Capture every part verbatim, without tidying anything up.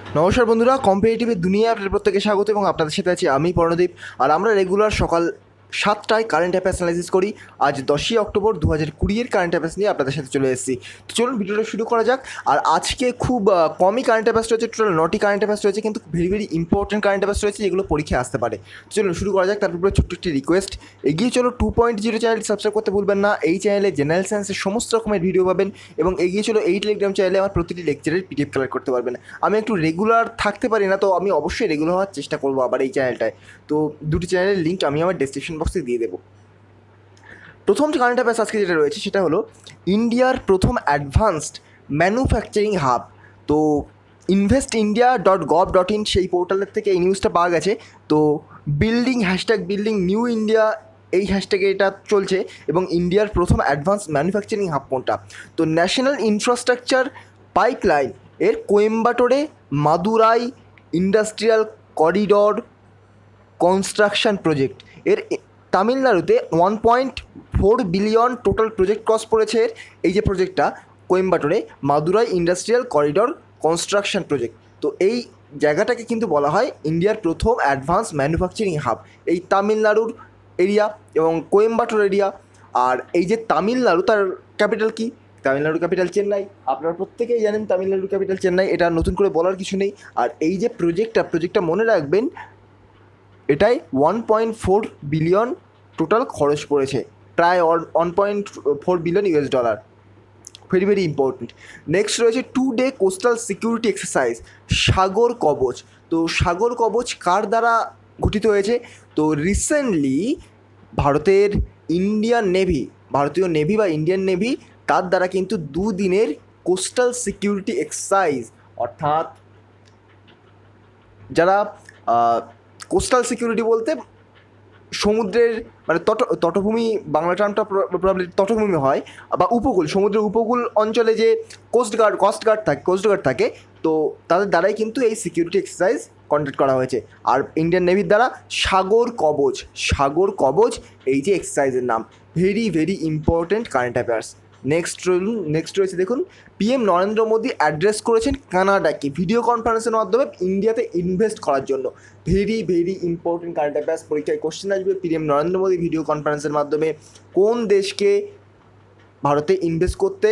নমস্কার বন্ধুরা, কম্পিটিটিভের দুনিয়ায় আপনাদের প্রত্যেকে স্বাগত এবং আপনাদের সাথে আছি আমি পর্ণদীপ। আর আমরা রেগুলার সকাল সাতটায় কারেন্ট অ্যাফেয়ার্স অ্যানালাইসিস করি। আজ দশই অক্টোবর দু হাজার কুড়ির কারেন্ট অ্যাফেয়ার্স নিয়ে আপনাদের সাথে চলে এসেছি। তো চলুন ভিডিওটা শুরু করা যাক। আর আজকে খুব আহ, কমই কারেন্ট অ্যাফেয়ার্স রয়েছে, টোটাল নটি কারেন্ট অ্যাফেয়ার্স রয়েছে, কিন্তু very very important current affairs রয়েছে যেগুলো পরীক্ষায় আসতে পারে। তো চলুন শুরু করা যাক। তারপরে ছোট্ট একটি রিকোয়েস্ট, এগিয়ে চলো টু পয়েন্ট জিরো চ্যানেলটি সাবস্ক্রাইব করতে ভুলবেন না। এই চ্যানেলে জেনারেল সায়েন্সের সমস্ত রকমের ভিডিও পাবেন এবং এগিয়ে চলো এই টেলিগ্রাম চ্যানেলে আমার প্রতিটি লেকচারের পিডিএফ কালেক্ট করতে পারবেন। আমি একটু রেগুলার থাকতে পারি না, তো আমি অবশ্যই রেগুলার হওয়ার চেষ্টা করবো আবার এই চ্যানেলটায়। তো দুটি চ্যানেলের লিঙ্ক আমি আমার ডেসক্রিপশন বক্সে দিয়ে দেবো। প্রথম যে কারেন্ট অ্যাফেয়ার্স আজকে যেটা রয়েছে সেটা হলো ইন্ডিয়ার প্রথম অ্যাডভান্সড ম্যানুফ্যাকচারিং হাব। তো invest India dot gov dot in সেই পোর্টালের থেকে এই নিউজটা পাওয়া গেছে। তো building hashtag building new India এই হ্যাশট্যাগে এটা চলছে এবং ইন্ডিয়ার প্রথম অ্যাডভান্স ম্যানুফ্যাকচারিং হাব কোনটা? তো ন্যাশনাল ইনফ্রাস্ট্রাকচার পাইপলাইন এর কোয়েম্বাটোরে Madurai industrial corridor construction project এর তামিলনাড়ুতে one point four billion total project cost পড়েছে এর এই যে প্রজেক্টটা কোয়েম্বাটোরে Madurai industrial corridor construction project. তো এই জায়গাটাকে কিন্তু বলা হয় ইন্ডিয়ার প্রথম অ্যাডভান্স ম্যানুফ্যাকচারিং হাব। এই তামিলনাড়ুর এরিয়া এবং কোয়েম্বাটোর এরিয়া। আর এই যে তামিলনাড়ু, তার ক্যাপিটাল কি? তামিলনাড়ুর ক্যাপিটাল চেন্নাই। আপনারা প্রত্যেকেই জানেন তামিলনাড়ুর ক্যাপিটাল চেন্নাই, এটা নতুন করে বলার কিছু নেই। আর এই যে প্রজেক্টটা প্রজেক্টটা মনে রাখবেন, এটাই one point four billion total খরচ পড়েছে, প্রায় one point four billion US dollar. Very very important. Next রয়েছে two day coastal security exercise Sagar Kavach. তো সাগর কবচ কার দ্বারা গঠিত হয়েছে? তো রিসেন্টলি ভারতের ইন্ডিয়ান নেভি, ভারতীয় নেভি বা ইন্ডিয়ান নেভি, তার দ্বারা কিন্তু দুদিনের কোস্টাল সিকিউরিটি এক্সারসাইজ, অর্থাৎ যারা কোস্টাল সিকিউরিটি বলতে সমুদ্রের মানে তট তটভূমি, বাংলা টার্মটা প্রবলি তটভূমি হয়, বা উপকূল, সমুদ্রের উপকূল অঞ্চলে যে কোস্টগার্ড কোস্টগার্ড থাকে কোস্টগার্ড থাকে তো তাদের দ্বারাই কিন্তু এই সিকিউরিটি এক্সারসাইজ কন্ডাক্ট করা হয়েছে। আর ইন্ডিয়ান নেভির দ্বারা সাগর কবচ, সাগর কবচ এই যে এক্সারসাইজের নাম। Very very important current affairs. Next রইল নেক্সট রয়েছে দেখুন, পিএম নরেন্দ্র মোদী অ্যাড্রেস করেছেন কানাডাকে ভিডিও কনফারেন্সের মাধ্যমে ইন্ডিয়াতে ইনভেস্ট করার জন্য। Very very important current affairs, পরীক্ষায় কোশ্চেন আসবে। পিএম নরেন্দ্র মোদী ভিডিও কনফারেন্সের মাধ্যমে কোন দেশকে ভারতে ইনভেস্ট করতে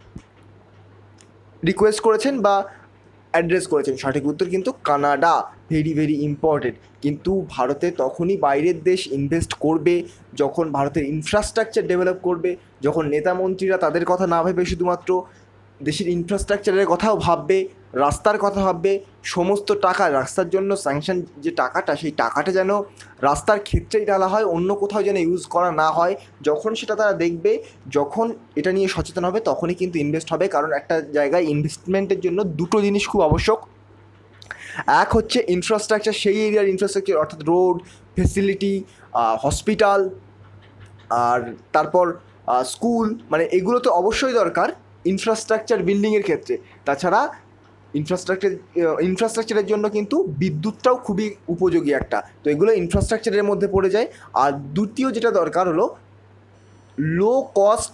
রিকোয়েস্ট করেছেন বা অ্যাড্রেস করেছেন? সঠিক উত্তর কিন্তু কানাডা। Very very important. কিন্তু ভারতে তখনই বাইরের দেশ ইনভেস্ট করবে যখন ভারতের ইনফ্রাস্ট্রাকচার ডেভেলপ করবে, যখন নেতা মন্ত্রীরা তাদের কথা না ভেবে শুধুমাত্র দেশের ইনফ্রাস্ট্রাকচারের কথাও ভাববে, রাস্তার কথা ভাববে। সমস্ত টাকা রাস্তার জন্য স্যাংশন যে টাকাটা, সেই টাকাটা যেন রাস্তার ক্ষেত্রেই ঢালা হয়, অন্য কোথাও যেন ইউজ করা না হয়। যখন সেটা তারা দেখবে, যখন এটা নিয়ে সচেতন হবে, তখনই কিন্তু ইনভেস্ট হবে। কারণ একটা জায়গায় ইনভেস্টমেন্টের জন্য দুটো জিনিস খুব আবশ্যক। এক হচ্ছে ইনফ্রাস্ট্রাকচার, সেই এরিয়ার ইনফ্রাস্ট্রাকচার, অর্থাৎ রোড ফেসিলিটি, হসপিটাল, আর তারপর স্কুল, মানে এগুলো তো অবশ্যই দরকার ইনফ্রাস্ট্রাকচার বিল্ডিংয়ের ক্ষেত্রে। তাছাড়া ইনফ্রাস্ট্রাকচার ইনফ্রাস্ট্রাকচারের জন্য কিন্তু বিদ্যুৎটাও খুবই উপযোগী একটা। তো এগুলো ইনফ্রাস্ট্রাকচারের মধ্যে পড়ে যায়। আর দ্বিতীয় যেটা দরকার হলো লো কস্ট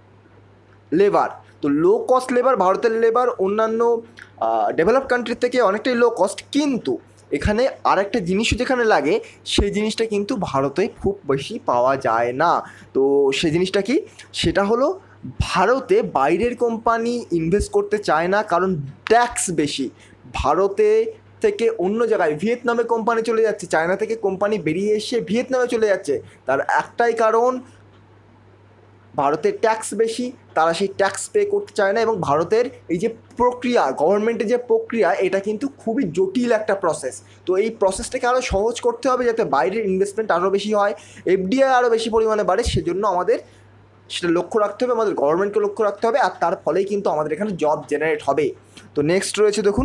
লেবার। তো লো কস্ট লেবার, ভারতের লেবার অন্যান্য ডেভেলপ কান্ট্রির থেকে অনেকটাই লো কস্ট, কিন্তু এখানে আর একটা জিনিসও যেখানে লাগে সেই জিনিসটা কিন্তু ভারতে খুব বেশি পাওয়া যায় না। তো সেই জিনিসটা কি? সেটা হলো ভারতে বাইরের কোম্পানি ইনভেস্ট করতে চায় না, কারণ ট্যাক্স বেশি। ভারতে থেকে অন্য জায়গায় ভিয়েতনামে কোম্পানি চলে যাচ্ছে, চায়না থেকে কোম্পানি বেরিয়ে এসে ভিয়েতনামে চলে যাচ্ছে। তার একটাই কারণ, ভারতের ট্যাক্স বেশি, তারা সেই ট্যাক্স পে করতে চায় না। এবং ভারতের এই যে প্রক্রিয়া, গভর্নমেন্টের যে প্রক্রিয়া, এটা কিন্তু খুবই জটিল একটা প্রসেস। তো এই প্রসেসটাকে আরও সহজ করতে হবে যাতে বাইরের ইনভেস্টমেন্ট আরও বেশি হয়, এফডিআই আরও বেশি পরিমাণে বাড়ে। সেজন্য আমাদের সেটা লক্ষ্য রাখতে হবে, আমাদের গভর্নমেন্টকে লক্ষ্য রাখতে হবে, আর তার ফলেই কিন্তু আমাদের এখানে জব জেনারেট হবে। তো নেক্সট রয়েছে দেখুন,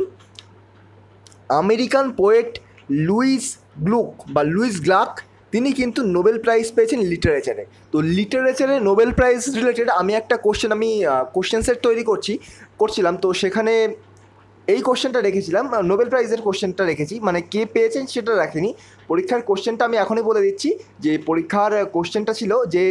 আমেরিকান পোয়েট লুইস গ্লুক বা লুইস গ্লাক, তিনি কিন্তু নোবেল প্রাইজ পেয়েছেন লিটারেচারে। তো লিটারেচারে নোবেল প্রাইজ রিলেটেড আমি একটা কোশ্চেন, আমি কোশ্চেন সেট তৈরি করছি করছিলাম তো সেখানে এই কোশ্চেনটা রেখেছিলাম, নোবেল প্রাইজের কোশ্চেনটা রেখেছি, মানে কে পেয়েছেন সেটা রাখিনি। পরীক্ষার কোশ্চেনটা আমি এখনই বলে দিচ্ছি, যে পরীক্ষার কোশ্চেনটা ছিল যে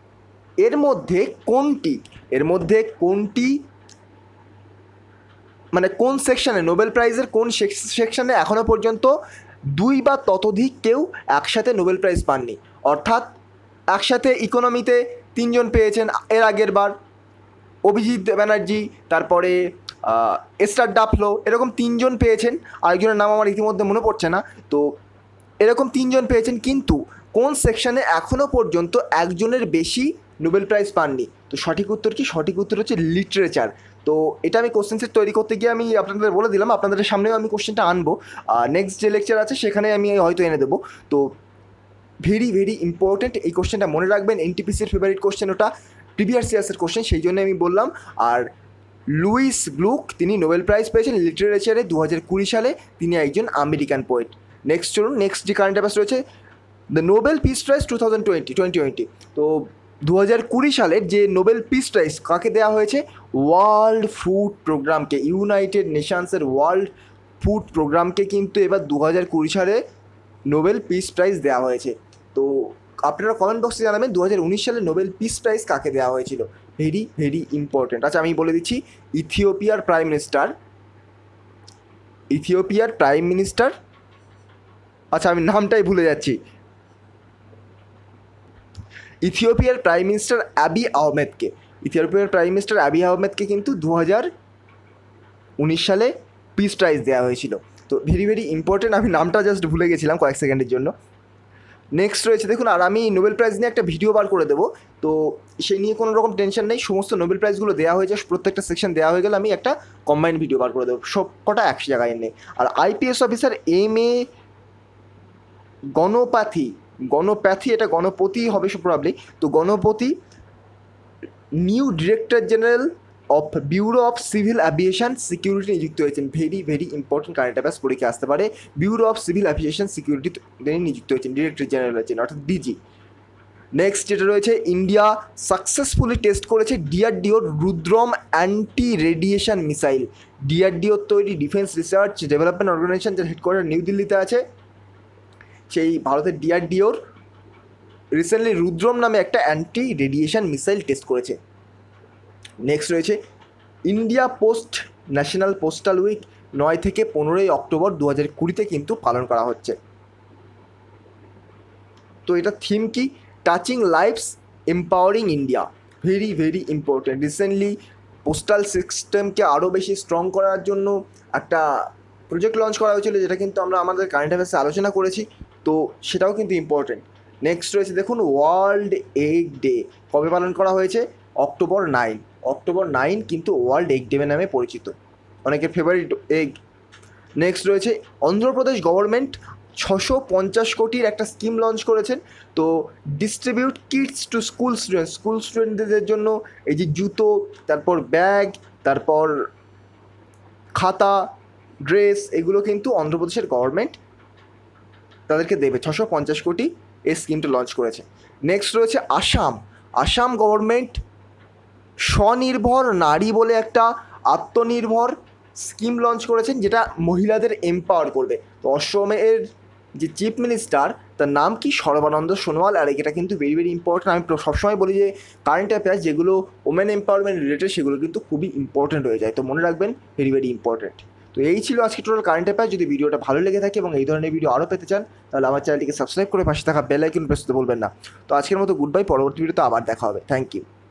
এর মধ্যে কোনটি এর মধ্যে কোনটি মানে কোন সেকশানে নোবেল প্রাইজের কোন সেকশানে এখনও পর্যন্ত দুই বা ততোধিক কেউ একসাথে নোবেল প্রাইজ পাননি। অর্থাৎ একসাথে ইকোনমিতে তিনজন পেয়েছেন এর আগের বার, অভিজিৎ ব্যানার্জি, তারপরে এস্টার ডাফলো, এরকম তিনজন পেয়েছেন। আরেকজনের নাম আমার ইতিমধ্যে মনে পড়ছে না। তো এরকম তিনজন পেয়েছেন, কিন্তু কোন সেকশানে এখনও পর্যন্ত একজনের বেশি নোবেল প্রাইজ পাননি? তো সঠিক উত্তর কি? সঠিক উত্তর হচ্ছে লিটারেচার। তো এটা আমি কোশ্চেন সেট তৈরি করতে গিয়ে আমি আপনাদের বলে দিলাম, আপনাদের সামনেও আমি কোশ্চেনটা আনবো। নেক্সট যে লেকচার আছে সেখানে আমি হয়তো এনে দেবো। তো ভেরি ভেরি ইম্পর্টেন্ট, এই কোশ্চেনটা মনে রাখবেন। এনটিপিসির ফেভারিট কোশ্চেন ওটা, প্রিভিয়াস ইয়ার্সের কোশ্চেন, সেই জন্য আমি বললাম। আর লুইস গ্লুক তিনি নোবেল প্রাইজ পেয়েছেন লিটারেচারে দু হাজার কুড়ি সালে। তিনি একজন আমেরিকান পোয়েট। নেক্সট চলুন, নেক্সট যে কারেন্ট অ্যাফেয়ার্স রয়েছে, the Nobel peace prize two thousand twenty twenty twenty তো দু হাজার কুড়ি সালের যে নোবেল পিস প্রাইজ কাকে দেওয়া হয়েছে? ওয়ার্ল্ড ফুড প্রোগ্রামকে, ইউনাইটেড নেশনসের ওয়ার্ল্ড ফুড প্রোগ্রামকে কিন্তু এবার দু হাজার কুড়ি সালে নোবেল পিস প্রাইজ দেওয়া হয়েছে। তো আপনারা কমেন্ট বক্সে জানাবেন দু হাজার উনিশ সালে নোবেল পিস প্রাইজ কাকে দেওয়া হয়েছিল। Very very important. আচ্ছা, আমি বলে দিচ্ছি, ইথিওপিয়ার প্রাইম মিনিস্টার ইথিওপিয়ার প্রাইম মিনিস্টার আচ্ছা আমি নামটাই ভুলে যাচ্ছি ইথিওপিয়ার প্রাইম মিনিস্টার আবিই আহমেদকে ইথিওপিয়ার প্রাইম মিনিস্টার আবিই আহমেদকে কিন্তু দু হাজার উনিশ সালে পিস প্রাইজ দেওয়া হয়েছিল। তো ভেরি ভেরি ইম্পর্টেন্ট, আমি নামটা জাস্ট ভুলে গেছিলাম কয়েক সেকেন্ডের জন্য। নেক্সট রয়েছে দেখুন, আর আমি নোবেল প্রাইজ নিয়ে একটা ভিডিও বার করে দেবো। তো সেই নিয়ে কোনো রকম টেনশন নেই, সমস্ত নোবেল প্রাইজগুলো দেওয়া হয়েছে, প্রত্যেকটা সেকশন দেওয়া হয়ে গেলে আমি একটা কম্বাইন্ড ভিডিও বার করে দেবো, সব কটা এক জায়গায় নেই। আর IPS officer M A Ganapathi Ganapathi এটা গণপতি হবে প্রবাবলি। তো Ganapathi new director general of bureau of civil aviation security নিযুক্ত হয়েছেন। Very very important, current affairs পরীক্ষা আসতে পারে। Bureau of civil aviation security তিনি নিযুক্ত হয়েছেন, ডিরেক্টর জেনারেল হয়েছেন, অর্থাৎ ডিজি। নেক্সট যেটা রয়েছে, ইন্ডিয়া সাকসেসফুলি টেস্ট করেছে ডিআরডিওর রুদ্রম অ্যান্টি রেডিয়েশন মিসাইল। ডিআরডিওর তৈরি ডিফেন্স রিসার্চ ডেভেলপমেন্ট অর্গানাইজেশন, যার হেডকোয়ার্টার নিউ দিল্লিতে আছে, সেই ভারতের ডিআরডিওর রিসেন্টলি রুদ্রম নামে একটা অ্যান্টি রেডিয়েশন মিসাইল টেস্ট করেছে। নেক্সট রয়েছে, India post national postal week নয় থেকে পনেরোই অক্টোবর দু হাজার কুড়িতে কিন্তু পালন করা হচ্ছে। তো এটা থিম কি? Touching lives empowering India. Very very important. Recently postal সিস্টেমকে আরও বেশি স্ট্রং করার জন্য একটা প্রজেক্ট লঞ্চ করা হয়েছিল, যেটা কিন্তু আমরা আমাদের কারেন্ট অ্যাফেয়ার্সে আলোচনা করেছি। তো সেটাও কিন্তু ইম্পর্টেন্ট। নেক্সট রয়েছে দেখুন, ওয়ার্ল্ড এগ ডে কবে পালন করা হয়েছে? অক্টোবর নাইন অক্টোবর নাইন কিন্তু ওয়ার্ল্ড এগ ডে নামে পরিচিত, অনেকের ফেভারিট এগ। নেক্সট রয়েছে, অন্ধ্রপ্রদেশ গভর্নমেন্ট ছশো পঞ্চাশ কোটির একটা স্কিম লঞ্চ করেছেন। তো distribute kits to school students school স্টুডেন্টদের জন্য এই যে জুতো, তারপর ব্যাগ, তারপর খাতা, ড্রেস, এগুলো কিন্তু অন্ধ্রপ্রদেশের গভর্নমেন্ট তাদেরকে দেবে। ছশো পঞ্চাশ কোটি এই স্কিমটা লঞ্চ করেছে। নেক্সট রয়েছে আসাম আসাম গভর্নমেন্ট স্বনির্ভর নারী বলে একটা আত্মনির্ভর স্কিম লঞ্চ করেছেন, যেটা মহিলাদের এম্পাওয়ার করবে। তো অসমের যে চিফ মিনিস্টার, তার নাম কি? সর্বানন্দ সোনোয়াল। আর এটা কিন্তু ভেরি ভেরি ইম্পর্টেন্ট। আমি সবসময় বলি যে কারেন্ট অ্যাফেয়ার্স যেগুলো ওমেন এম্পাওয়ারমেন্ট রিলেটেড সেগুলো কিন্তু খুবই ইম্পর্টেন্ট হয়ে যায়। তো মনে রাখবেন, ভেরি ভেরি ইম্পর্টেন্ট। তো এই ছিল আজকে টোটাল কারেন্ট অ্যাফেয়ার্স। যদি ভিডিওটা ভালো লেগে থাকে এবং এই ধরনের ভিডিও আরও পেতে চান, তাহলে আমার চ্যানেলটিকে সাবস্ক্রাইব করে পাশে থাকা বেল আইকন প্রেস করতে বলবেন না। তো আজকের মতো গুড বাই, পরবর্তী ভিডিওতে আবার দেখা হবে। Thank you.